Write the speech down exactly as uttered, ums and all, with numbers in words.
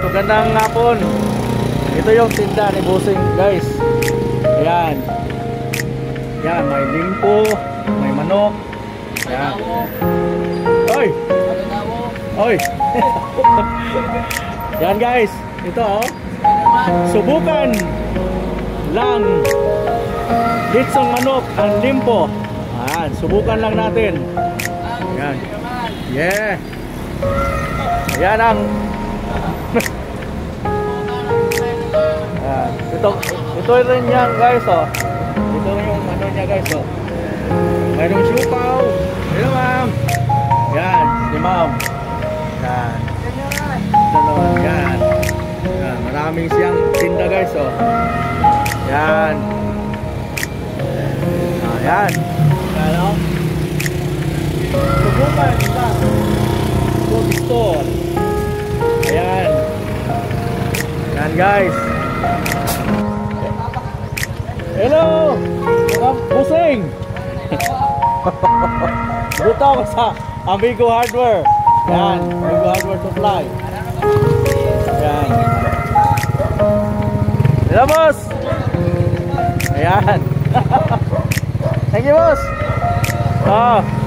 magandang hapon. Ito yung tinda ni Bossing, guys. Ayan. Yan, may limpo, may manok. Ayan. Oy! Oy! Yan, guys. Ito, oh. Subukan lang litsong manok ang limpo. Ayan, subukan lang natin. Ayan. Yeah. Ayan ang Ayan. Ito, ito rin yan, guys, oh. Ito rin yung ano niya, guys, oh. Mayroong siupaw. Hello, ma'am. Yan, si ma'am. Yan. Ito, yan. Yan, maraming siyang tinda, guys, oh. Yan. Ayan. Yan, oh. Subukan sa food store. Ayan. Yan, guys. Hello, mga Bossing. Dito ako sa Amigo Hardware. Yan, Amigo Hardware Supply. Yan. Hello, boss. Ayan. Thank you, boss. Ah.